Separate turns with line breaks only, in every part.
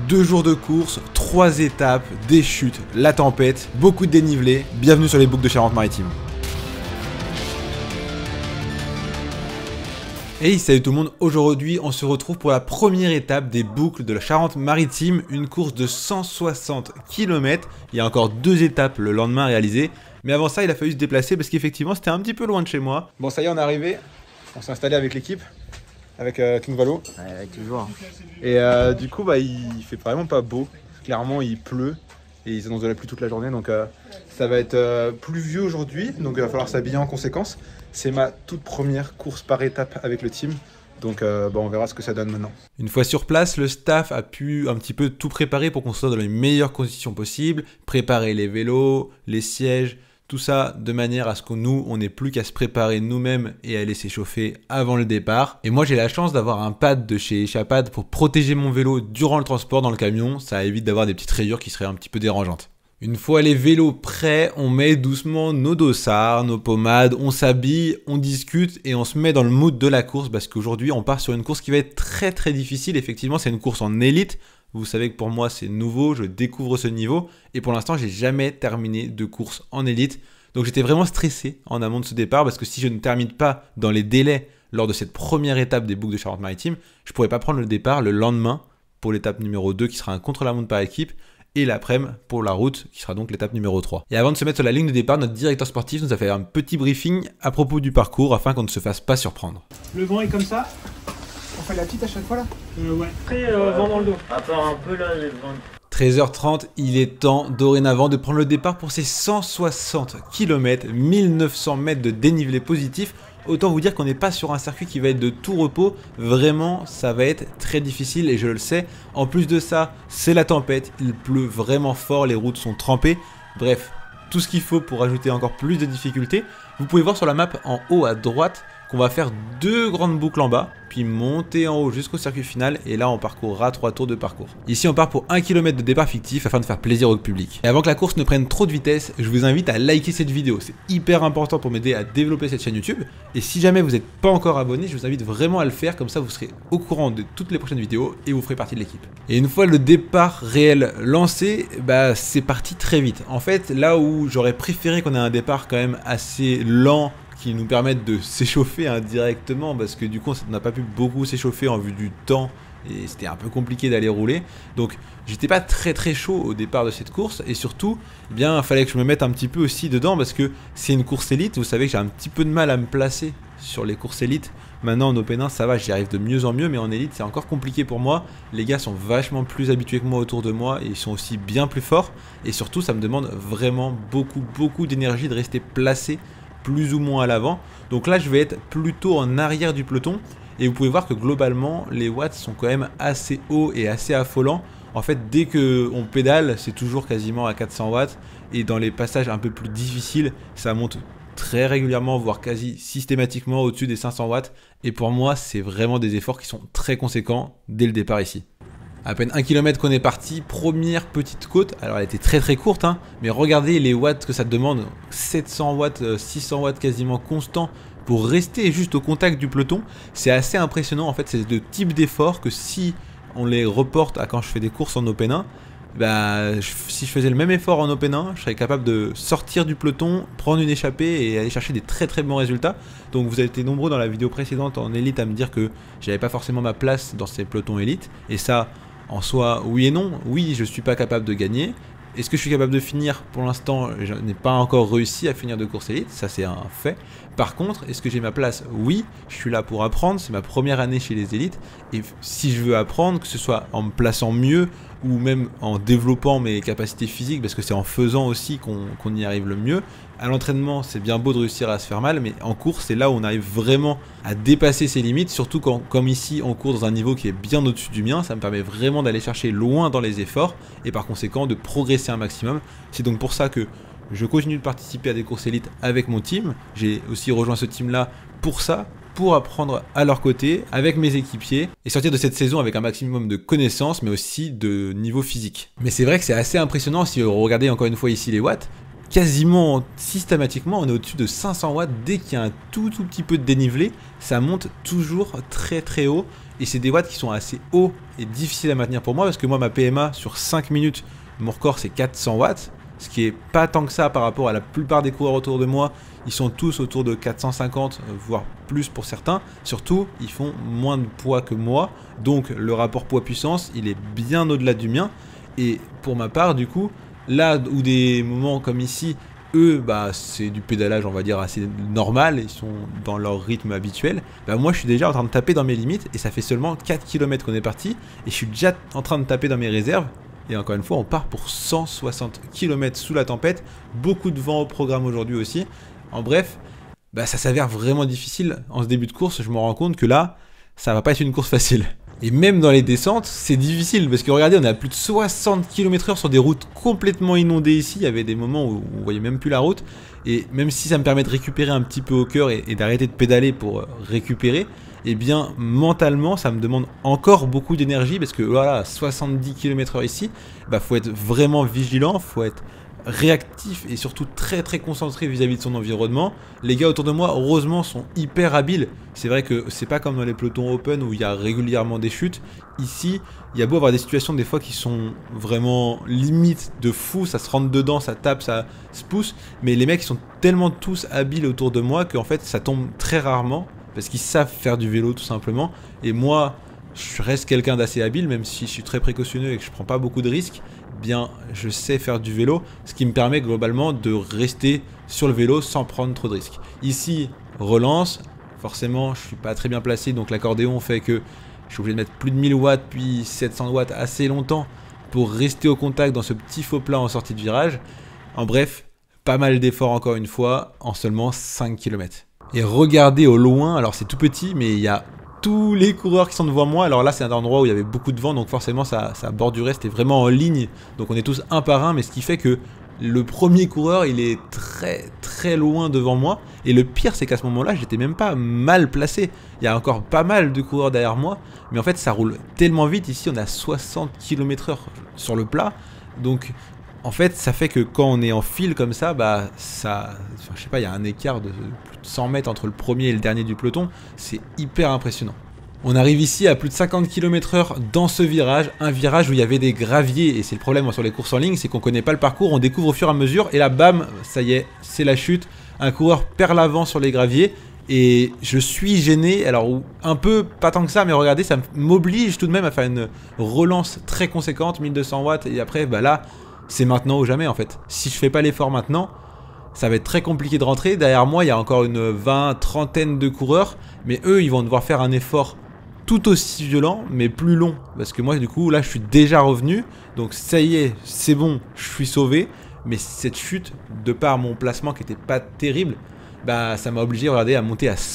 2 jours de course, 3 étapes, des chutes, la tempête, beaucoup de dénivelé. Bienvenue sur les boucles de Charente-Maritime. Hey, salut tout le monde, aujourd'hui on se retrouve pour la première étape des boucles de la Charente-Maritime, une course de 160 km. Il y a encore 2 étapes le lendemain à réaliser, mais avant ça il a fallu se déplacer parce qu'effectivement c'était un petit peu loin de chez moi. Bon, ça y est, on est arrivé, on s'est installé avec l'équipe, avec King Valo.
Ouais, toujours.
Et du coup il fait vraiment pas beau, clairement il pleut et ils annoncent de la pluie toute la journée, donc ça va être pluvieux aujourd'hui, donc il va falloir s'habiller en conséquence. C'est ma toute première course par étape avec le team, donc on verra ce que ça donne maintenant. Une fois sur place, le staff a pu un petit peu tout préparer pour qu'on soit dans les meilleures conditions possibles, préparer les vélos, les sièges, tout ça de manière à ce que nous, on n'ait plus qu'à se préparer nous-mêmes et à aller s'échauffer avant le départ. Et moi, j'ai la chance d'avoir un pad de chez Chapad pour protéger mon vélo durant le transport dans le camion. Ça évite d'avoir des petites rayures qui seraient un petit peu dérangeantes. Une fois les vélos prêts, on met doucement nos dossards, nos pommades, on s'habille, on discute et on se met dans le mood de la course parce qu'aujourd'hui, on part sur une course qui va être très difficile. Effectivement, c'est une course en élite. Vous savez que pour moi c'est nouveau, je découvre ce niveau et pour l'instant j'ai jamais terminé de course en élite. Donc j'étais vraiment stressé en amont de ce départ parce que si je ne termine pas dans les délais lors de cette première étape des boucles de Charente-Maritime, je ne pourrais pas prendre le départ le lendemain pour l'étape numéro 2 qui sera un contre-la-montre par équipe et l'après-midi pour la route qui sera donc l'étape numéro 3. Et avant de se mettre sur la ligne de départ, notre directeur sportif nous a fait un petit briefing à propos du parcours afin qu'on ne se fasse pas surprendre.
Le vent est comme ça.
On fait la petite à chaque fois là
Ouais. Après, vent dans le dos.
À part un peu là, les vents.
13h30, il est temps dorénavant de prendre le départ pour ces 160 km, 1900 mètres de dénivelé positif. Autant vous dire qu'on n'est pas sur un circuit qui va être de tout repos, vraiment ça va être très difficile et je le sais. En plus de ça, c'est la tempête, il pleut vraiment fort, les routes sont trempées, bref, tout ce qu'il faut pour ajouter encore plus de difficultés. Vous pouvez voir sur la map en haut à droite qu'on va faire 2 grandes boucles en bas, puis monter en haut jusqu'au circuit final, et là on parcourra 3 tours de parcours. Ici on part pour 1 km de départ fictif afin de faire plaisir au public. Et avant que la course ne prenne trop de vitesse, je vous invite à liker cette vidéo, c'est hyper important pour m'aider à développer cette chaîne YouTube, et si jamais vous n'êtes pas encore abonné, je vous invite vraiment à le faire, comme ça vous serez au courant de toutes les prochaines vidéos, et vous ferez partie de l'équipe. Et une fois le départ réel lancé, c'est parti très vite. En fait, là où j'aurais préféré qu'on ait un départ quand même assez lent, qui nous permettent de s'échauffer indirectement parce que du coup on n'a pas pu beaucoup s'échauffer en vue du temps et c'était un peu compliqué d'aller rouler, donc j'étais pas très chaud au départ de cette course et surtout il fallait que je me mette un petit peu aussi dedans parce que c'est une course élite. Vous savez que j'ai un petit peu de mal à me placer sur les courses élites. Maintenant en Open 1 ça va, j'y arrive de mieux en mieux, mais en élite c'est encore compliqué pour moi. Les gars sont vachement plus habitués que moi autour de moi et ils sont aussi bien plus forts et surtout ça me demande vraiment beaucoup d'énergie de rester placé plus ou moins à l'avant. Donc là je vais être plutôt en arrière du peloton et vous pouvez voir que globalement les watts sont quand même assez hauts et assez affolants. En fait dès qu'on pédale c'est toujours quasiment à 400 watts et dans les passages un peu plus difficiles ça monte très régulièrement voire quasi systématiquement au-dessus des 500 watts et pour moi c'est vraiment des efforts qui sont très conséquents dès le départ ici. À peine 1 km qu'on est parti, première petite côte, alors elle était très courte, mais regardez les watts que ça demande, 700 watts, 600 watts quasiment constant pour rester juste au contact du peloton, c'est assez impressionnant en fait, c'est le type d'effort que si on les reporte à quand je fais des courses en Open 1, si je faisais le même effort en Open 1, je serais capable de sortir du peloton, prendre une échappée et aller chercher des très bons résultats. Donc vous avez été nombreux dans la vidéo précédente en élite à me dire que j'avais pas forcément ma place dans ces pelotons élites, et ça... En soi, oui et non. Oui, je suis pas capable de gagner. Est-ce que je suis capable de finir? Pour l'instant, je n'ai pas encore réussi à finir de course élite, ça c'est un fait. Par contre, est-ce que j'ai ma place? Oui, je suis là pour apprendre, c'est ma première année chez les élites. Et si je veux apprendre, que ce soit en me plaçant mieux ou même en développant mes capacités physiques, parce que c'est en faisant aussi qu'on y arrive le mieux. À l'entraînement, c'est bien beau de réussir à se faire mal, mais en course, c'est là où on arrive vraiment à dépasser ses limites, surtout quand, comme ici, on court dans un niveau qui est bien au-dessus du mien. Ça me permet vraiment d'aller chercher loin dans les efforts et par conséquent de progresser un maximum. C'est donc pour ça que je continue de participer à des courses élites avec mon team. J'ai aussi rejoint ce team-là pour ça, pour apprendre à leur côté, avec mes équipiers, et sortir de cette saison avec un maximum de connaissances, mais aussi de niveau physique. Mais c'est vrai que c'est assez impressionnant si vous regardez encore une fois ici les watts. Quasiment systématiquement on est au-dessus de 500 watts dès qu'il y a un tout petit peu de dénivelé, ça monte toujours très haut et c'est des watts qui sont assez hauts et difficiles à maintenir pour moi, parce que moi ma PMA sur 5 minutes, mon record c'est 400 watts, ce qui est pas tant que ça par rapport à la plupart des coureurs autour de moi. Ils sont tous autour de 450, voire plus pour certains. Surtout, ils font moins de poids que moi, donc le rapport poids-puissance, il est bien au-delà du mien. Et pour ma part, du coup, là où des moments comme ici, eux, bah, c'est du pédalage, on va dire, assez normal, ils sont dans leur rythme habituel, bah, moi je suis déjà en train de taper dans mes limites, et ça fait seulement 4 km qu'on est parti, et je suis déjà en train de taper dans mes réserves. Et encore une fois, on part pour 160 km sous la tempête, beaucoup de vent au programme aujourd'hui aussi. En bref, bah ça s'avère vraiment difficile en ce début de course. Je me rends compte que là, ça va pas être une course facile. Et même dans les descentes, c'est difficile parce que regardez, on est à plus de 60 km/h sur des routes complètement inondées ici. Il y avait des moments où on voyait même plus la route. Et même si ça me permet de récupérer un petit peu au cœur et d'arrêter de pédaler pour récupérer, eh bien mentalement ça me demande encore beaucoup d'énergie parce que voilà, 70 km/h ici, bah faut être vraiment vigilant, faut être réactif et surtout très concentré vis-à-vis de son environnement. Les gars autour de moi, heureusement, sont hyper habiles. C'est vrai que c'est pas comme dans les pelotons open où il y a régulièrement des chutes. Ici, il y a beau avoir des situations des fois qui sont vraiment limite de fou, ça se rentre dedans, ça tape, ça se pousse, mais les mecs sont tellement tous habiles autour de moi qu'en fait ça tombe très rarement parce qu'ils savent faire du vélo tout simplement. Et moi, je reste quelqu'un d'assez habile, même si je suis très précautionneux et que je prends pas beaucoup de risques. Bien, je sais faire du vélo, ce qui me permet globalement de rester sur le vélo sans prendre trop de risques. Ici, relance, forcément je suis pas très bien placé, donc l'accordéon fait que je suis obligé de mettre plus de 1000 watts puis 700 watts assez longtemps pour rester au contact dans ce petit faux plat en sortie de virage. En bref, pas mal d'efforts encore une fois en seulement 5 km. Et regardez au loin, alors c'est tout petit mais il y a tous les coureurs qui sont devant moi. Alors là c'est un endroit où il y avait beaucoup de vent, donc forcément ça bordurait, c'était vraiment en ligne, donc on est tous un par un, mais ce qui fait que le premier coureur il est très loin devant moi, et le pire c'est qu'à ce moment là j'étais même pas mal placé, il y a encore pas mal de coureurs derrière moi, mais en fait ça roule tellement vite, ici on a 60 km/h sur le plat, donc en fait ça fait que quand on est en file comme ça, bah ça, enfin, je sais pas, il y a un écart de plus de 100 mètres entre le premier et le dernier du peloton, c'est hyper impressionnant. On arrive ici à plus de 50 km/h dans ce virage, un virage où il y avait des graviers, et c'est le problème sur les courses en ligne, c'est qu'on connaît pas le parcours, on découvre au fur et à mesure, et là bam, ça y est, c'est la chute, un coureur perd l'avant sur les graviers, et je suis gêné, alors un peu, pas tant que ça, mais regardez, ça m'oblige tout de même à faire une relance très conséquente, 1200 watts, et après, bah là, c'est maintenant ou jamais en fait. Si je fais pas l'effort maintenant, ça va être très compliqué de rentrer. Derrière moi, il y a encore une trentaine de coureurs, mais eux, ils vont devoir faire un effort tout aussi violent, mais plus long. Parce que moi, du coup, là, je suis déjà revenu. Donc ça y est, c'est bon, je suis sauvé. Mais cette chute, de par mon placement qui était pas terrible, bah ça m'a obligé, regardez, à monter à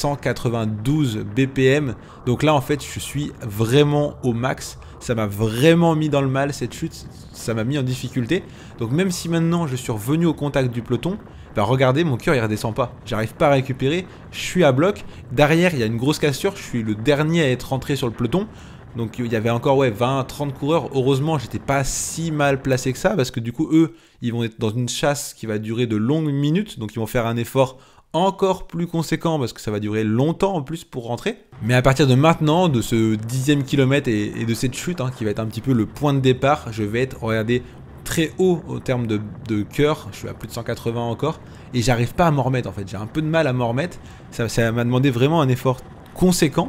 192 BPM. Donc là, en fait, je suis vraiment au max. Ça m'a vraiment mis dans le mal cette chute, ça m'a mis en difficulté. Donc même si maintenant je suis revenu au contact du peloton, bah regardez, mon cœur il redescend pas. J'arrive pas à récupérer, je suis à bloc. Derrière il y a une grosse cassure, je suis le dernier à être rentré sur le peloton. Donc il y avait encore 20-30 coureurs. Heureusement j'étais pas si mal placé que ça, parce que du coup eux ils vont être dans une chasse qui va durer de longues minutes. Donc ils vont faire un effort encore plus conséquent parce que ça va durer longtemps en plus pour rentrer. Mais à partir de maintenant, de ce 10e kilomètre et de cette chute qui va être un petit peu le point de départ, je vais être, regardez, très haut au terme de cœur. Je suis à plus de 180 encore et j'arrive pas à m'en remettre en fait. J'ai un peu de mal à m'en remettre. Ça m'a demandé vraiment un effort conséquent,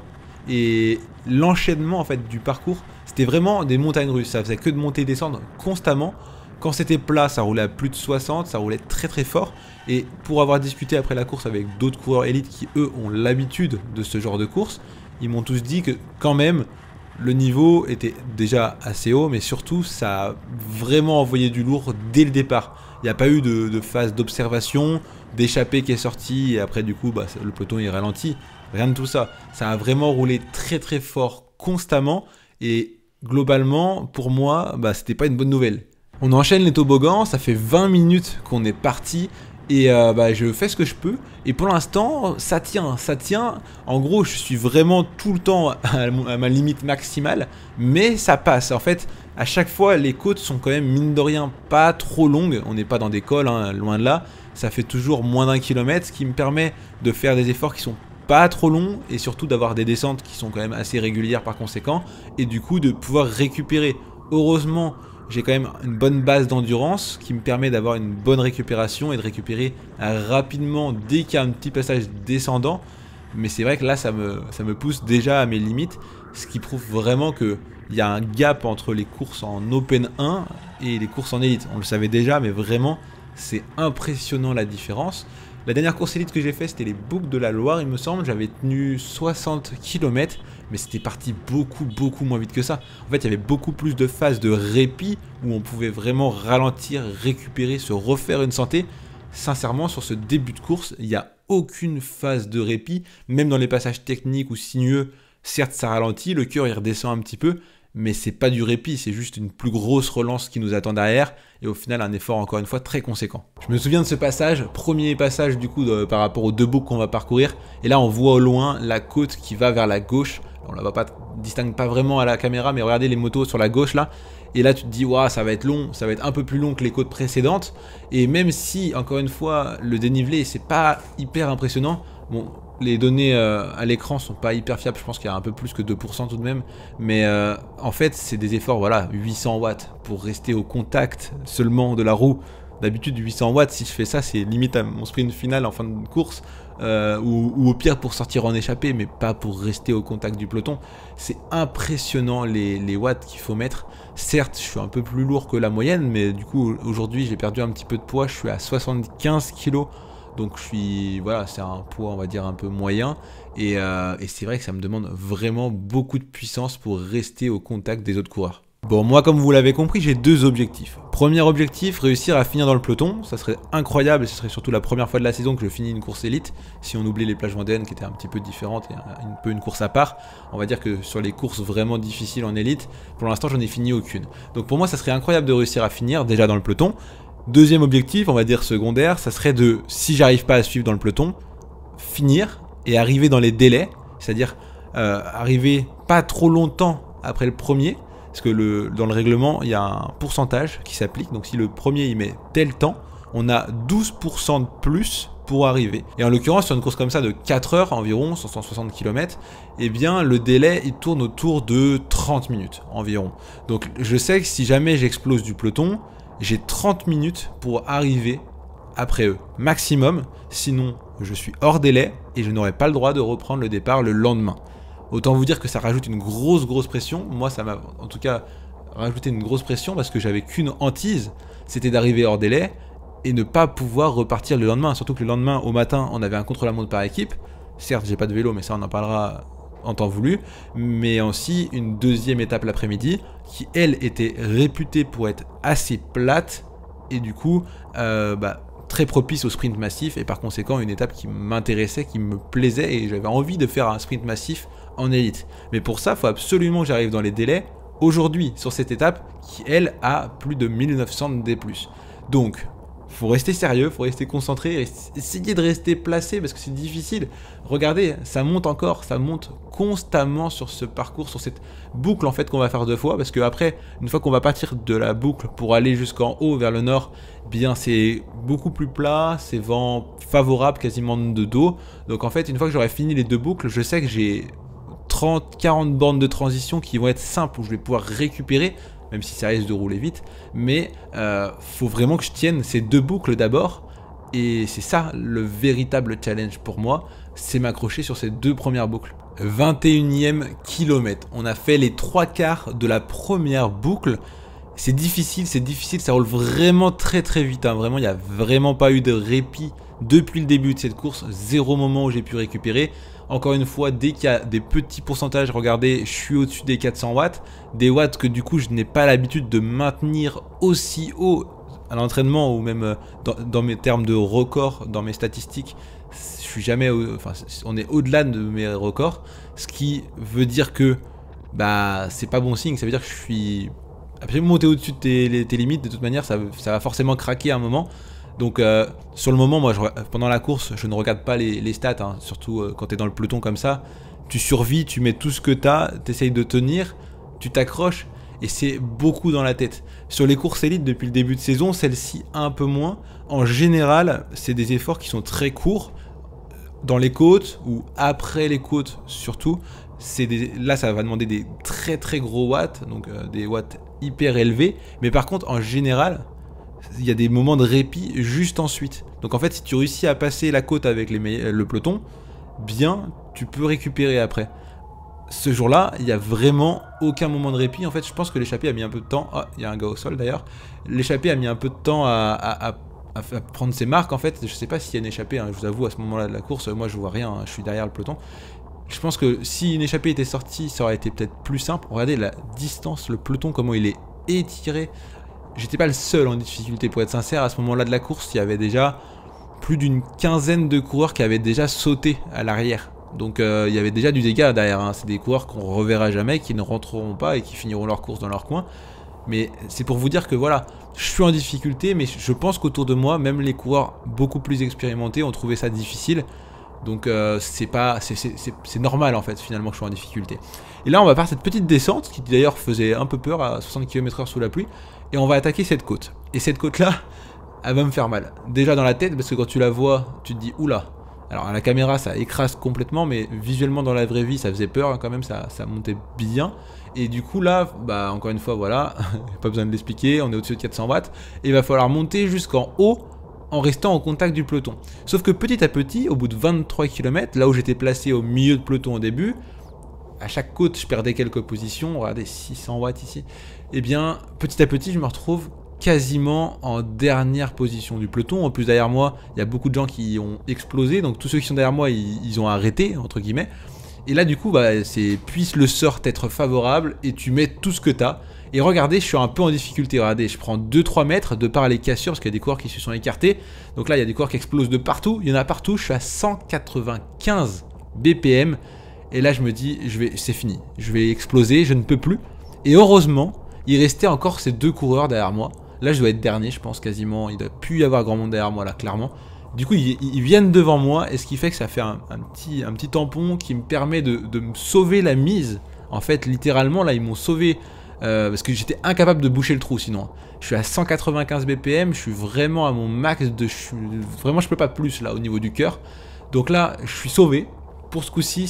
et l'enchaînement en fait du parcours, c'était vraiment des montagnes russes. Ça faisait que de monter et descendre constamment. Quand c'était plat, ça roulait à plus de 60, ça roulait très fort. Et pour avoir discuté après la course avec d'autres coureurs élites qui, eux, ont l'habitude de ce genre de course, ils m'ont tous dit que quand même, le niveau était déjà assez haut, mais surtout, ça a vraiment envoyé du lourd dès le départ. Il n'y a pas eu de phase d'observation, d'échappée qui est sortie, et après, du coup, bah, le peloton est ralenti. Rien de tout ça. Ça a vraiment roulé très fort constamment, et globalement, pour moi, bah, c'était pas une bonne nouvelle. On enchaîne les toboggans, ça fait 20 minutes qu'on est parti, et bah, je fais ce que je peux, et pour l'instant ça tient. En gros, je suis vraiment tout le temps à ma limite maximale, mais ça passe. En fait, à chaque fois, les côtes sont quand même, mine de rien, pas trop longues. On n'est pas dans des cols, loin de là. Ça fait toujours moins d'1 kilomètre, ce qui me permet de faire des efforts qui sont pas trop long et surtout d'avoir des descentes qui sont quand même assez régulières par conséquent et du coup de pouvoir récupérer. Heureusement, j'ai quand même une bonne base d'endurance qui me permet d'avoir une bonne récupération et de récupérer rapidement dès qu'il y a un petit passage descendant. Mais c'est vrai que là, ça me pousse déjà à mes limites, ce qui prouve vraiment qu'il y a un gap entre les courses en Open 1 et les courses en Elite. On le savait déjà, mais vraiment, c'est impressionnant la différence. La dernière course Elite que j'ai fait, c'était les boucles de la Loire, il me semble. J'avais tenu 60 km, mais c'était parti beaucoup moins vite que ça. En fait, il y avait beaucoup plus de phases de répit où on pouvait vraiment ralentir, récupérer, se refaire une santé. Sincèrement, sur ce début de course, il n'y a aucune phase de répit, même dans les passages techniques ou sinueux. Certes, ça ralentit, le cœur il redescend un petit peu, mais c'est pas du répit, c'est juste une plus grosse relance qui nous attend derrière, et au final un effort encore une fois très conséquent. Je me souviens de ce passage, premier passage du coup par rapport aux deux boucles qu'on va parcourir, et là on voit au loin la côte qui va vers la gauche. On la voit pas, distingue pas vraiment à la caméra, mais regardez les motos sur la gauche là, et là tu te dis waouh, ça va être long, ça va être un peu plus long que les côtes précédentes, et même si encore une fois le dénivelé c'est pas hyper impressionnant, bon, les données à l'écran sont pas hyper fiables, je pense qu'il y a un peu plus que 2% tout de même, mais en fait c'est des efforts, voilà, 800 watts pour rester au contact seulement de la roue. D'habitude 800 watts, si je fais ça, c'est limite à mon sprint final en fin de course, ou au pire pour sortir en échappée, mais pas pour rester au contact du peloton. C'est impressionnant les watts qu'il faut mettre. Certes, je suis un peu plus lourd que la moyenne, mais du coup aujourd'hui j'ai perdu un petit peu de poids, je suis à 75 kg. Donc je suis, voilà, c'est un poids on va dire un peu moyen et c'est vrai que ça me demande vraiment beaucoup de puissance pour rester au contact des autres coureurs. Bon, moi comme vous l'avez compris, j'ai deux objectifs. Premier objectif, réussir à finir dans le peloton, ça serait incroyable et ce serait surtout la première fois de la saison que je finis une course élite, si on oublie les plages vendéennes qui étaient un petit peu différentes et un peu une course à part. On va dire que sur les courses vraiment difficiles en élite, pour l'instant j'en ai fini aucune. Donc pour moi ça serait incroyable de réussir à finir déjà dans le peloton. Deuxième objectif, on va dire secondaire, ça serait de, si j'arrive pas à suivre dans le peloton, finir et arriver dans les délais, c'est-à-dire arriver pas trop longtemps après le premier, parce que dans le règlement, il y a un pourcentage qui s'applique, donc si le premier il met tel temps, on a 12% de plus pour arriver. Et en l'occurrence, sur une course comme ça de 4 heures environ, 160 km, eh bien le délai il tourne autour de 30 minutes environ. Donc je sais que si jamais j'explose du peloton, j'ai 30 minutes pour arriver après eux, maximum, sinon je suis hors délai et je n'aurai pas le droit de reprendre le départ le lendemain. Autant vous dire que ça rajoute une grosse pression. Moi ça m'a en tout cas rajouté une grosse pression parce que j'avais qu'une hantise, c'était d'arriver hors délai et ne pas pouvoir repartir le lendemain. Surtout que le lendemain au matin on avait un contre-la-montre par équipe. Certes j'ai pas de vélo mais ça on en parlera en temps voulu, mais aussi une deuxième étape l'après-midi qui elle était réputée pour être assez plate et du coup très propice au sprint massif et par conséquent une étape qui m'intéressait, qui me plaisait et j'avais envie de faire un sprint massif en élite. Mais pour ça il faut absolument que j'arrive dans les délais aujourd'hui sur cette étape qui elle a plus de 1900 de D+. Donc faut rester sérieux, faut rester concentré, essayer de rester placé parce que c'est difficile. Regardez, ça monte encore, ça monte constamment sur ce parcours, sur cette boucle en fait qu'on va faire deux fois parce que après, une fois qu'on va partir de la boucle pour aller jusqu'en haut vers le nord, bien c'est beaucoup plus plat, c'est vent favorable quasiment de dos. Donc en fait, une fois que j'aurai fini les deux boucles, je sais que j'ai 30-40 bornes de transition qui vont être simples où je vais pouvoir récupérer, même si ça risque de rouler vite, mais faut vraiment que je tienne ces deux boucles d'abord, et c'est ça le véritable challenge pour moi, c'est m'accrocher sur ces deux premières boucles. 21e kilomètre, on a fait les 3/4 de la première boucle, c'est difficile, ça roule vraiment très vite, hein. Vraiment il n'y a vraiment pas eu de répit depuis le début de cette course, zéro moment où j'ai pu récupérer. Encore une fois, dès qu'il y a des petits pourcentages, regardez, je suis au-dessus des 400 watts. Des watts que du coup, je n'ai pas l'habitude de maintenir aussi haut à l'entraînement ou même dans mes termes de records, dans mes statistiques. Je suis jamais, enfin, on est au-delà de mes records. Ce qui veut dire que c'est pas bon signe. Ça veut dire que je suis absolument monté au-dessus de tes limites. De toute manière, ça va forcément craquer à un moment. Donc sur le moment, moi pendant la course, je ne regarde pas les stats, hein, surtout quand tu es dans le peloton comme ça. Tu survis, tu mets tout ce que tu as, tu essayes de tenir, tu t'accroches et c'est beaucoup dans la tête. Sur les courses élites depuis le début de saison, celle-ci un peu moins. En général, c'est des efforts qui sont très courts. dans les côtes ou après les côtes surtout, là ça va demander des très très gros watts, donc des watts hyper élevés, mais par contre en général il y a des moments de répit juste ensuite. Donc en fait si tu réussis à passer la côte avec le peloton, bien tu peux récupérer après. Ce jour-là, il n'y a vraiment aucun moment de répit. En fait, je pense que l'échappée a mis un peu de temps. Ah, il y a un gars au sol d'ailleurs. L'échappée a mis un peu de temps à prendre ses marques. En fait, je sais pas s'il y a une échappée. Hein, je vous avoue, à ce moment-là de la course, moi je vois rien. Hein, je suis derrière le peloton. Je pense que si une échappée était sortie, ça aurait été peut-être plus simple. Regardez la distance, le peloton, comment il est étiré. J'étais pas le seul en difficulté, pour être sincère. À ce moment-là de la course, il y avait déjà plus d'une quinzaine de coureurs qui avaient déjà sauté à l'arrière. Donc il y avait déjà du dégât derrière, hein. C'est des coureurs qu'on reverra jamais, qui ne rentreront pas et qui finiront leur course dans leur coin. Mais c'est pour vous dire que voilà, je suis en difficulté, mais je pense qu'autour de moi, même les coureurs beaucoup plus expérimentés ont trouvé ça difficile. Donc c'est normal en fait finalement que je sois en difficulté. Et là on va faire cette petite descente, qui d'ailleurs faisait un peu peur à 60 km/h sous la pluie. Et on va attaquer cette côte. Et cette côte là, elle va me faire mal. Déjà dans la tête, parce que quand tu la vois, tu te dis oula. Alors à la caméra ça écrase complètement, mais visuellement dans la vraie vie ça faisait peur hein, quand même, ça montait bien. Et du coup là, bah encore une fois voilà, pas besoin de l'expliquer, on est au-dessus de 400 watts. Et il va falloir monter jusqu'en haut en restant en contact du peloton. Sauf que petit à petit, au bout de 23 km, là où j'étais placé au milieu de peloton au début, à chaque côte je perdais quelques positions, regardez 600 watts ici. Et bien petit à petit je me retrouve quasiment en dernière position du peloton. En plus derrière moi il y a beaucoup de gens qui ont explosé, donc tous ceux qui sont derrière moi ils ont arrêté entre guillemets. Et là du coup bah, c'est puisse le sort être favorable et tu mets tout ce que tu as. Et regardez, je suis un peu en difficulté, regardez, je prends 2-3 mètres de par les cassures parce qu'il y a des coureurs qui se sont écartés. Donc là il y a des coureurs qui explosent de partout, il y en a partout, je suis à 195 BPM. Et là je me dis c'est fini, je vais exploser, je ne peux plus. Et heureusement il restait encore ces deux coureurs derrière moi. Là je dois être dernier je pense quasiment, il doit plus y avoir grand monde derrière moi là clairement. Du coup ils viennent devant moi et ce qui fait que ça fait un petit tampon qui me permet de me sauver la mise. En fait littéralement là ils m'ont sauvé parce que j'étais incapable de boucher le trou sinon. Je suis à 195 BPM, je suis vraiment à mon max vraiment je peux pas plus là au niveau du cœur. Donc là je suis sauvé. Pour ce coup-ci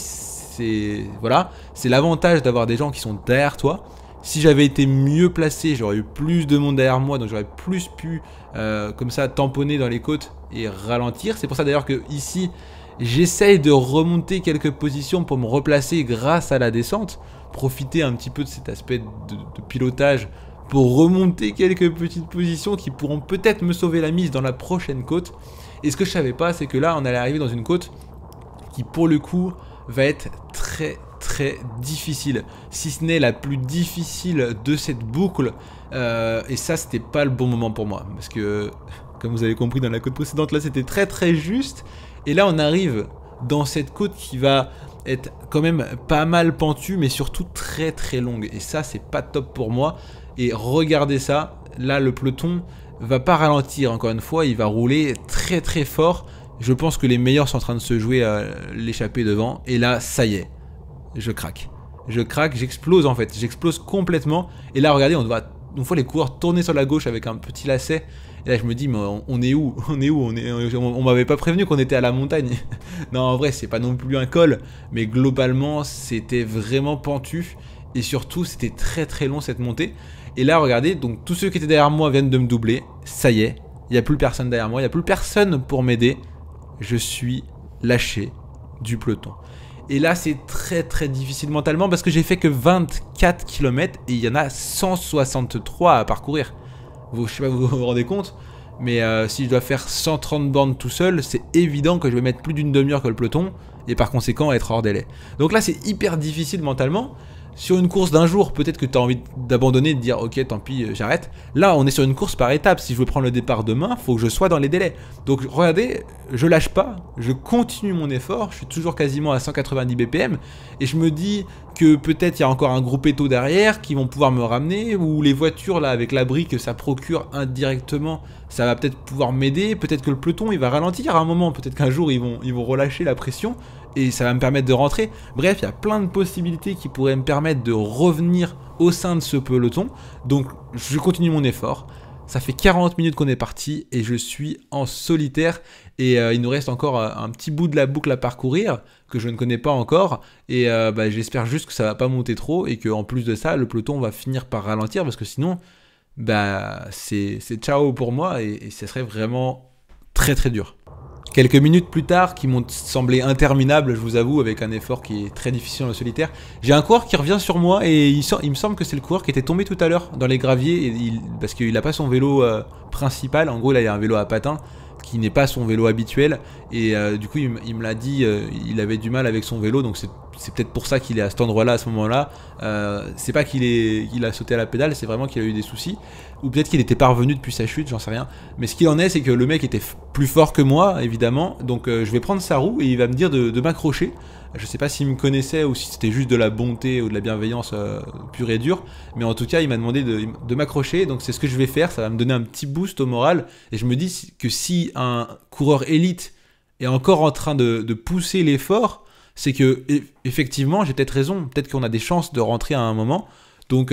voilà, c'est l'avantage d'avoir des gens qui sont derrière toi. Si j'avais été mieux placé, j'aurais eu plus de monde derrière moi, donc j'aurais plus pu comme ça tamponner dans les côtes et ralentir. C'est pour ça d'ailleurs que ici, j'essaye de remonter quelques positions pour me replacer grâce à la descente. Profiter un petit peu de cet aspect de pilotage pour remonter quelques petites positions qui pourront peut-être me sauver la mise dans la prochaine côte. Et ce que je savais pas, c'est que là, on allait arriver dans une côte qui pour le coup va être très difficile, si ce n'est la plus difficile de cette boucle. Et ça c'était pas le bon moment pour moi parce que comme vous avez compris dans la côte précédente là c'était très juste. Et là on arrive dans cette côte qui va être quand même pas mal pentue mais surtout très longue, et ça c'est pas top pour moi. Et regardez ça, là le peloton va pas ralentir encore une fois, il va rouler très fort. Je pense que les meilleurs sont en train de se jouer à l'échapper devant. Et là, ça y est, je craque. Je craque, j'explose en fait. J'explose complètement. Et là, regardez, on voit les coureurs tourner sur la gauche avec un petit lacet. Et là, je me dis, mais on est où? On m'avait pas prévenu qu'on était à la montagne. Non, en vrai, c'est pas non plus un col. Mais globalement, c'était vraiment pentu. Et surtout, c'était très long cette montée. Et là, regardez, donc tous ceux qui étaient derrière moi viennent de me doubler. Ça y est, il n'y a plus personne derrière moi. Il n'y a plus personne pour m'aider. Je suis lâché du peloton. Et là c'est très difficile mentalement parce que j'ai fait que 24 km et il y en a 163 à parcourir. Je sais pas si vous vous rendez compte, mais si je dois faire 130 bornes tout seul, c'est évident que je vais mettre plus d'une demi-heure que le peloton et par conséquent être hors délai. Donc là c'est hyper difficile mentalement. Sur une course d'un jour, peut-être que tu as envie d'abandonner, de dire ok tant pis j'arrête. Là on est sur une course par étapes, si je veux prendre le départ demain, il faut que je sois dans les délais. Donc regardez, je lâche pas, je continue mon effort, je suis toujours quasiment à 190 BPM. Et je me dis que peut-être il y a encore un groupe étau derrière qui vont pouvoir me ramener, ou les voitures là avec l'abri que ça procure indirectement, ça va peut-être pouvoir m'aider. Peut-être que le peloton il va ralentir à un moment, peut-être qu'un jour ils vont relâcher la pression. Et ça va me permettre de rentrer. Bref, il y a plein de possibilités qui pourraient me permettre de revenir au sein de ce peloton. Donc je continue mon effort. Ça fait 40 minutes qu'on est parti et je suis en solitaire. Et il nous reste encore un petit bout de la boucle à parcourir que je ne connais pas encore. Et j'espère juste que ça va pas monter trop et qu'en plus de ça, le peloton va finir par ralentir parce que sinon, c'est ciao pour moi et ça serait vraiment très très dur. Quelques minutes plus tard, qui m'ont semblé interminables, je vous avoue, avec un effort qui est très difficile en solitaire, j'ai un coureur qui revient sur moi et il me semble que c'est le coureur qui était tombé tout à l'heure dans les graviers parce qu'il n'a pas son vélo principal. En gros, là, il a un vélo à patins qui n'est pas son vélo habituel et du coup, il me l'a dit, il avait du mal avec son vélo, donc c'est peut-être pour ça qu'il est à cet endroit-là à ce moment-là. C'est pas qu'il a sauté à la pédale, c'est vraiment qu'il a eu des soucis. Ou peut-être qu'il était pas revenu depuis sa chute, j'en sais rien. Mais ce qu'il en est, c'est que le mec était plus fort que moi, évidemment. Donc je vais prendre sa roue et il va me dire de m'accrocher. Je sais pas s'il me connaissait ou si c'était juste de la bonté ou de la bienveillance pure et dure. Mais en tout cas, il m'a demandé de m'accrocher. Donc c'est ce que je vais faire, ça va me donner un petit boost au moral. Et je me dis que si un coureur élite est encore en train de pousser l'effort, c'est que effectivement, j'ai peut-être raison. Peut-être qu'on a des chances de rentrer à un moment. Donc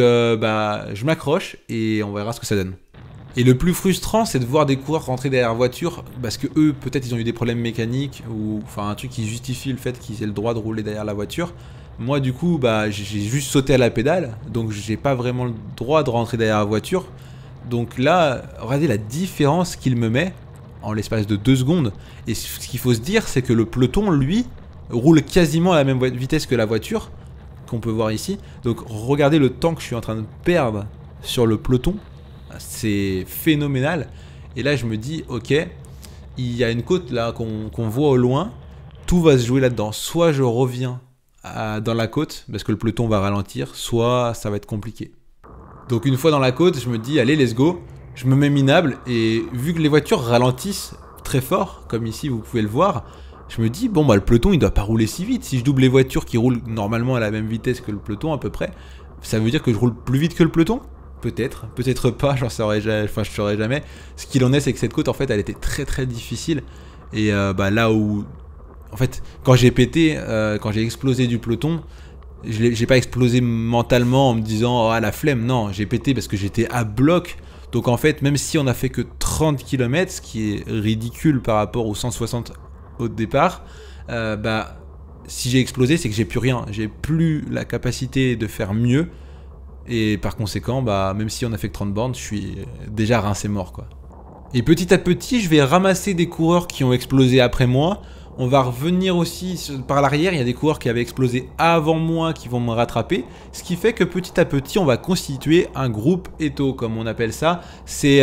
je m'accroche et on verra ce que ça donne. Et le plus frustrant, c'est de voir des coureurs rentrer derrière la voiture parce que eux, peut-être ils ont eu des problèmes mécaniques ou enfin un truc qui justifie le fait qu'ils aient le droit de rouler derrière la voiture. Moi du coup, j'ai juste sauté à la pédale, donc j'ai pas vraiment le droit de rentrer derrière la voiture. Donc là, regardez la différence qu'il me met en l'espace de 2 secondes. Et ce qu'il faut se dire, c'est que le peloton, lui, roule quasiment à la même vitesse que la voiture, qu'on peut voir ici. Donc regardez le temps que je suis en train de perdre sur le peloton, c'est phénoménal. Et là je me dis ok, il y a une côte là qu'on voit au loin, tout va se jouer là-dedans. Soit je reviens dans la côte parce que le peloton va ralentir, soit ça va être compliqué. Donc une fois dans la côte, je me dis allez let's go, je me mets minable et vu que les voitures ralentissent très fort, comme ici vous pouvez le voir, je me dis, bon le peloton il doit pas rouler si vite. Si je double les voitures qui roulent normalement à la même vitesse que le peloton à peu près, ça veut dire que je roule plus vite que le peloton? Peut-être, peut-être pas, je saurais jamais. Ce qu'il en est, c'est que cette côte en fait elle était très très difficile. Et là où, en fait, quand j'ai pété, quand j'ai explosé du peloton, j'ai pas explosé mentalement en me disant, la flemme, non, j'ai pété parce que j'étais à bloc. Donc en fait, même si on a fait que 30 km, ce qui est ridicule par rapport aux 160 au départ, si j'ai explosé, c'est que j'ai plus rien, j'ai plus la capacité de faire mieux et par conséquent, même si on a fait que 30 bornes, je suis déjà rincé mort quoi. Et petit à petit, je vais ramasser des coureurs qui ont explosé après moi. On va revenir aussi par l'arrière, il y a des coureurs qui avaient explosé avant moi qui vont me rattraper. Ce qui fait que petit à petit, on va constituer un groupe Eto, comme on appelle ça. C'est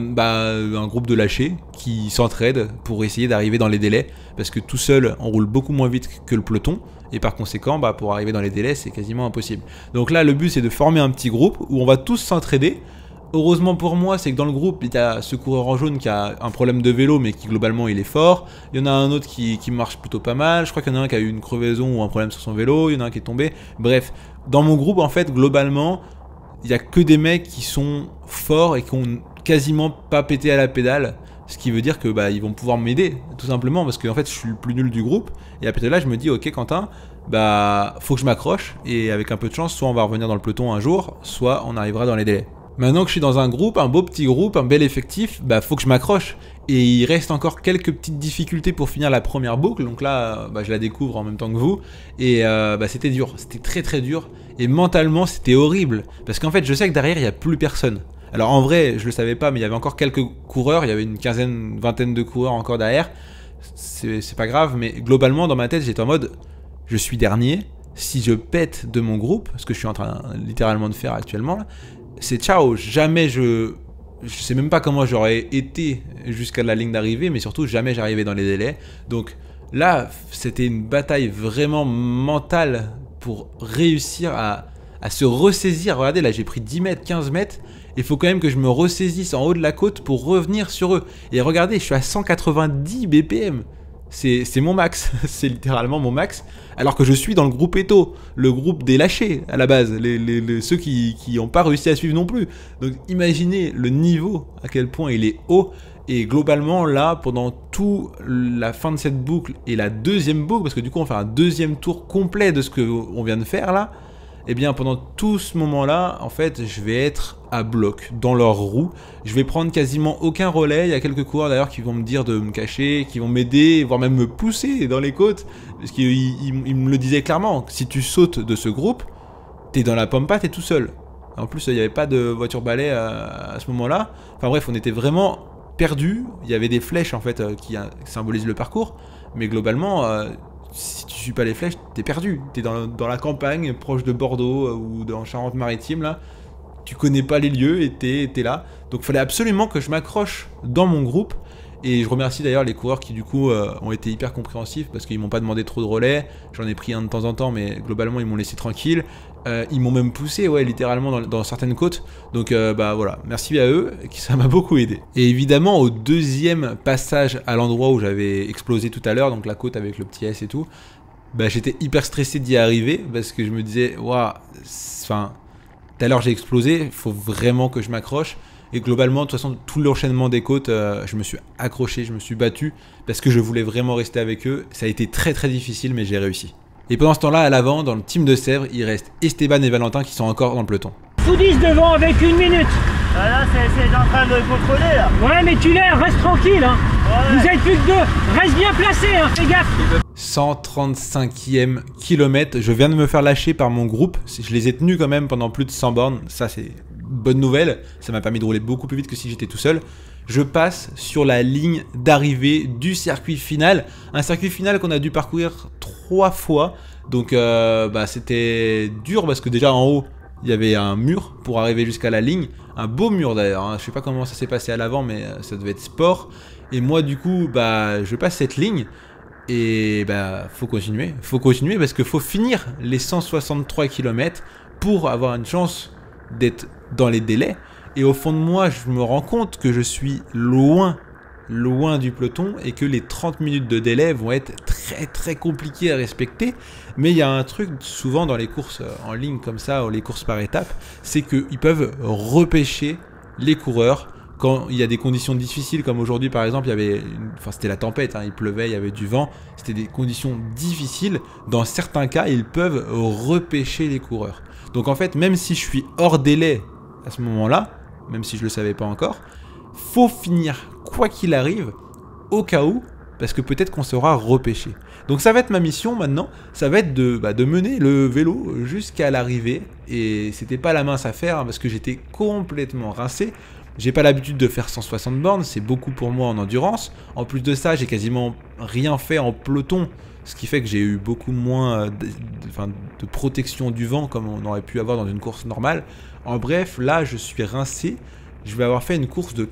un groupe de lâchés qui s'entraident pour essayer d'arriver dans les délais. Parce que tout seul, on roule beaucoup moins vite que le peloton. Et par conséquent, pour arriver dans les délais, c'est quasiment impossible. Donc là, le but, c'est de former un petit groupe où on va tous s'entraider. Heureusement pour moi, c'est que dans le groupe, il y a ce coureur en jaune qui a un problème de vélo, mais qui globalement il est fort. Il y en a un autre qui marche plutôt pas mal. Je crois qu'il y en a un qui a eu une crevaison ou un problème sur son vélo. Il y en a un qui est tombé. Bref, dans mon groupe, en fait, globalement, il n'y a que des mecs qui sont forts et qui ont quasiment pas pété à la pédale. Ce qui veut dire que ils vont pouvoir m'aider, tout simplement, parce que en fait, je suis le plus nul du groupe. Et après là, je me dis, ok Quentin, faut que je m'accroche. Et avec un peu de chance, soit on va revenir dans le peloton un jour, soit on arrivera dans les délais. Maintenant que je suis dans un groupe, un beau petit groupe, un bel effectif, faut que je m'accroche. Et il reste encore quelques petites difficultés pour finir la première boucle. Donc là, je la découvre en même temps que vous. Et c'était dur, c'était très très dur. Et mentalement, c'était horrible. Parce qu'en fait, je sais que derrière, il n'y a plus personne. Alors en vrai, je le savais pas, mais il y avait encore quelques coureurs. Il y avait une quinzaine, vingtaine de coureurs encore derrière. C'est pas grave, mais globalement, dans ma tête, j'étais en mode, je suis dernier. Si je pète de mon groupe, ce que je suis en train littéralement de faire actuellement là, c'est ciao, jamais je sais même pas comment j'aurais été jusqu'à la ligne d'arrivée, mais surtout jamais j'arrivais dans les délais. Donc là, c'était une bataille vraiment mentale pour réussir à se ressaisir. Regardez, là j'ai pris 10 mètres, 15 mètres, il faut quand même que je me ressaisisse en haut de la côte pour revenir sur eux. Et regardez, je suis à 190 BPM. C'est mon max, c'est littéralement mon max, alors que je suis dans le groupe Eto, le groupe des lâchés à la base, ceux qui n'ont pas réussi à suivre non plus. Donc imaginez le niveau, à quel point il est haut, et globalement là, pendant toute la fin de cette boucle et la deuxième boucle, parce que du coup on fait un deuxième tour complet de ce qu'on vient de faire là, eh bien pendant tout ce moment-là, en fait, je vais être à bloc dans leur roue. Je vais prendre quasiment aucun relais. Il y a quelques coureurs d'ailleurs qui vont me dire de me cacher, qui vont m'aider, voire même me pousser dans les côtes. Parce qu'ils me le disaient clairement, si tu sautes de ce groupe, t'es dans la pampa, t'es tout seul. En plus, il n'y avait pas de voiture balai à ce moment-là. Enfin bref, on était vraiment perdus. Il y avait des flèches en fait qui symbolisent le parcours. Mais globalement, si tu suis pas les flèches, t'es perdu. T'es dans la campagne, proche de Bordeaux ou dans Charente-Maritime là. Tu connais pas les lieux et t'es là. Donc il fallait absolument que je m'accroche dans mon groupe. Et je remercie d'ailleurs les coureurs qui du coup ont été hyper compréhensifs parce qu'ils m'ont pas demandé trop de relais. J'en ai pris un de temps en temps, mais globalement ils m'ont laissé tranquille. Ils m'ont même poussé, ouais, littéralement dans certaines côtes. Donc bah voilà, merci à eux, ça m'a beaucoup aidé. Et évidemment au deuxième passage à l'endroit où j'avais explosé tout à l'heure, donc la côte avec le petit S et tout, bah j'étais hyper stressé d'y arriver parce que je me disais, waouh, enfin, tout à l'heure j'ai explosé, il faut vraiment que je m'accroche. Et globalement, de toute façon, tout l'enchaînement des côtes, je me suis accroché, je me suis battu parce que je voulais vraiment rester avec eux. Ça a été très très difficile, mais j'ai réussi. Et pendant ce temps-là, à l'avant, dans le team de Sèvres, il reste Esteban et Valentin qui sont encore dans le peloton.
Foudis devant avec 1 minute.
Ah là, c'est en train de contrôler là.
Ouais, mais tu l'es, reste tranquille. Hein. Ouais. Vous êtes plus que 2. Reste bien placé, hein. Fais gaffe.
135e kilomètre. Je viens de me faire lâcher par mon groupe. Je les ai tenus quand même pendant plus de 100 bornes. Ça, c'est bonne nouvelle. Ça m'a permis de rouler beaucoup plus vite que si j'étais tout seul. Je passe sur la ligne d'arrivée du circuit final. Un circuit final qu'on a dû parcourir 3 fois. Donc bah, c'était dur parce que déjà en haut, il y avait un mur pour arriver jusqu'à la ligne. Un beau mur d'ailleurs. Hein. Je sais pas comment ça s'est passé à l'avant, mais ça devait être sport. Et moi du coup, bah, je passe cette ligne. Et bah, faut continuer parce qu'il faut finir les 163 km pour avoir une chance d'être dans les délais. Et au fond de moi, je me rends compte que je suis loin du peloton et que les 30 minutes de délai vont être très très compliquées à respecter. Mais il y a un truc souvent dans les courses en ligne comme ça, ou les courses par étapes, c'est qu'ils peuvent repêcher les coureurs quand il y a des conditions difficiles, comme aujourd'hui par exemple, il y avait c'était la tempête, hein, il pleuvait, il y avait du vent, c'était des conditions difficiles. Dans certains cas, ils peuvent repêcher les coureurs. Donc en fait, même si je suis hors délai à ce moment-là, même si je le savais pas encore, faut finir quoi qu'il arrive, au cas où, parce que peut-être qu'on sera repêché. Donc ça va être ma mission maintenant, ça va être de mener le vélo jusqu'à l'arrivée, et c'était pas la mince affaire, hein, parce que j'étais complètement rincé. J'ai pas l'habitude de faire 160 bornes, c'est beaucoup pour moi en endurance. En plus de ça, j'ai quasiment rien fait en peloton, ce qui fait que j'ai eu beaucoup moins de protection du vent comme on aurait pu avoir dans une course normale. En bref, là, je suis rincé. Je vais avoir fait une course de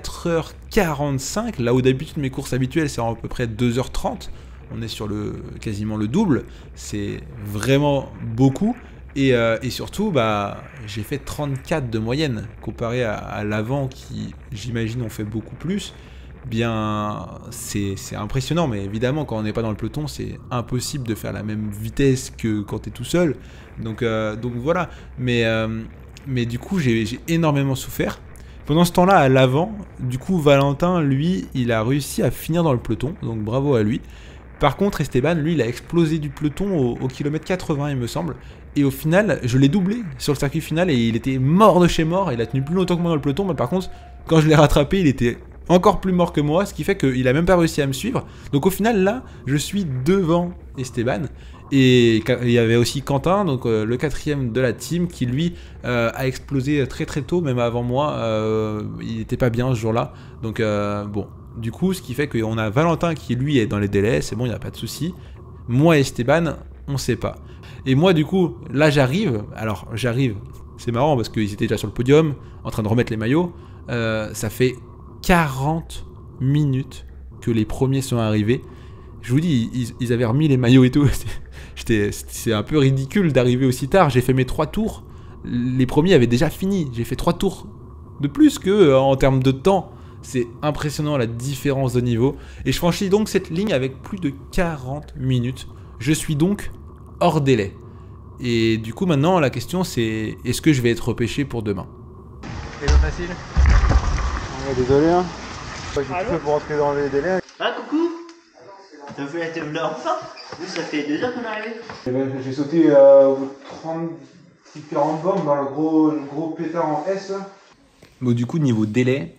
4h45, là où d'habitude mes courses habituelles c'est à peu près 2h30. On est sur quasiment le double, c'est vraiment beaucoup. Et surtout, bah, j'ai fait 34 de moyenne, comparé à l'avant qui, j'imagine, ont fait beaucoup plus. Bien, c'est impressionnant, mais évidemment, quand on n'est pas dans le peloton, c'est impossible de faire la même vitesse que quand tu es tout seul. Donc voilà, mais du coup, j'ai énormément souffert. Pendant ce temps-là, à l'avant, du coup, Valentin, lui, il a réussi à finir dans le peloton, donc bravo à lui. Par contre, Esteban, lui, il a explosé du peloton au kilomètre 80, il me semble. Et au final, je l'ai doublé sur le circuit final et il était mort de chez mort. Il a tenu plus longtemps que moi dans le peloton, mais par contre, quand je l'ai rattrapé, il était encore plus mort que moi, ce qui fait qu'il a même pas réussi à me suivre. Donc au final, là, je suis devant Esteban. Et il y avait aussi Quentin, donc le 4e de la team, qui lui a explosé très très tôt, même avant moi. Il n'était pas bien ce jour-là. Donc bon, du coup, ce qui fait qu'on a Valentin qui lui est dans les délais, c'est bon, il n'y a pas de souci. Moi et Esteban, on sait pas. Et moi, du coup, là j'arrive. Alors j'arrive, c'est marrant parce qu'ils étaient déjà sur le podium, en train de remettre les maillots. Ça fait 40 minutes que les premiers sont arrivés. Je vous dis, ils avaient remis les maillots et tout. C'est un peu ridicule d'arriver aussi tard. J'ai fait mes 3 tours. Les premiers avaient déjà fini. J'ai fait 3 tours de plus que en termes de temps. C'est impressionnant la différence de niveau. Et je franchis donc cette ligne avec plus de 40 minutes. Je suis donc hors délai. Et du coup maintenant la question c'est est-ce que je vais être repêché pour demain?
Hello facile.
Ouais, désolé hein. J'ai tout fait pour rentrer dans les délais.
Ah coucou. T'as fait la table là enfin? Nous ça fait 2 heures qu'on est arrivé.
J'ai sauté au bout de Petit 40 bornes dans le gros pétard en S.
Bon, du coup, niveau délai,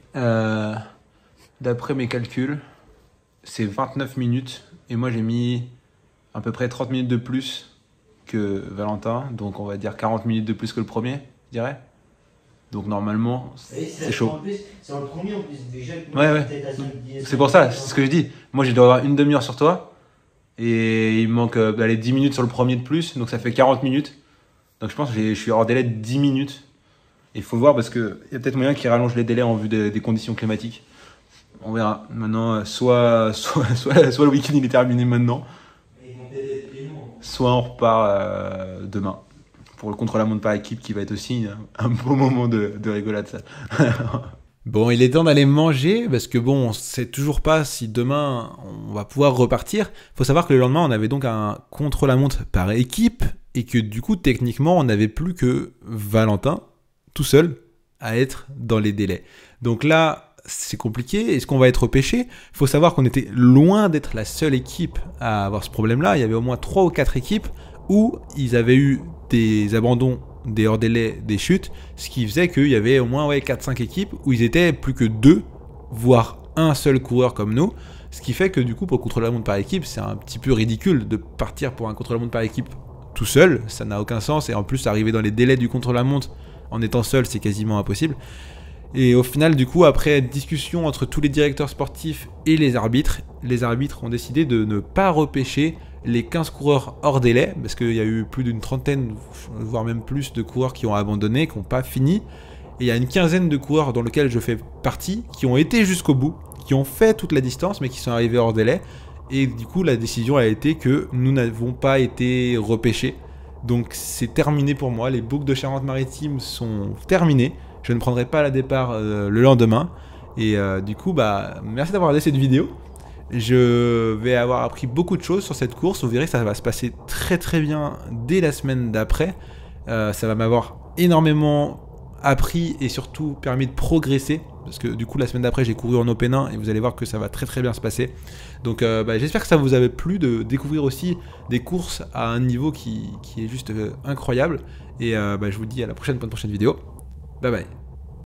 d'après mes calculs, c'est 29 minutes. Et moi, j'ai mis à peu près 30 minutes de plus que Valentin. Donc, on va dire 40 minutes de plus que le premier, je dirais. Donc, normalement, c'est chaud.
C'est en premier en plus, déjà.
Ouais. C'est pour ça, c'est ce que je dis. Moi, je dois avoir une demi-heure sur toi. Et il me manque 10 minutes sur le premier de plus. Donc, ça fait 40 minutes. Donc, je pense que je suis hors délai de 10 minutes. Il faut voir parce qu'il y a peut-être moyen qu'ils rallongent les délais en vue des conditions climatiques. On verra. Maintenant, soit le week-end il est terminé maintenant, soit on repart demain pour le contre-la-montre par équipe qui va être aussi un beau moment de rigolade ça. Bon, il est temps d'aller manger parce que bon, on sait toujours pas si demain on va pouvoir repartir. Faut savoir que le lendemain on avait donc un contre-la-montre par équipe et que du coup techniquement on n'avait plus que Valentin tout seul à être dans les délais. Donc là, c'est compliqué. Est-ce qu'on va être repêché? Il faut savoir qu'on était loin d'être la seule équipe à avoir ce problème-là. Il y avait au moins 3 ou 4 équipes où ils avaient eu des abandons, des hors-délais, des chutes, ce qui faisait qu'il y avait au moins 4-5 équipes où ils étaient plus que 2, voire un seul coureur comme nous. Ce qui fait que du coup, pour le contre-la-montre par équipe, c'est un petit peu ridicule de partir pour un contre-la-montre par équipe tout seul. Ça n'a aucun sens. Et en plus, arriver dans les délais du contre-la-montre en étant seul, c'est quasiment impossible. Et au final, du coup, après discussion entre tous les directeurs sportifs et les arbitres ont décidé de ne pas repêcher les 15 coureurs hors délai, parce qu'il y a eu plus d'une trentaine, voire même plus de coureurs qui ont abandonné, qui n'ont pas fini. Et il y a une quinzaine de coureurs dans lesquels je fais partie, qui ont été jusqu'au bout, qui ont fait toute la distance, mais qui sont arrivés hors délai. Et du coup, la décision a été que nous n'avons pas été repêchés. Donc c'est terminé pour moi, les boucles de Charente-Maritime sont terminées. Je ne prendrai pas la départ le lendemain. Et du coup, merci d'avoir regardé cette vidéo. Je vais avoir appris beaucoup de choses sur cette course. Vous verrez, ça va se passer très très bien dès la semaine d'après. Ça va m'avoir énormément appris et surtout permis de progresser. Parce que du coup, la semaine d'après, j'ai couru en Open 1 et vous allez voir que ça va très très bien se passer. Donc j'espère que ça vous avait plu de découvrir aussi des courses à un niveau qui est juste incroyable. Et je vous dis à la prochaine pour une prochaine vidéo. Bye bye.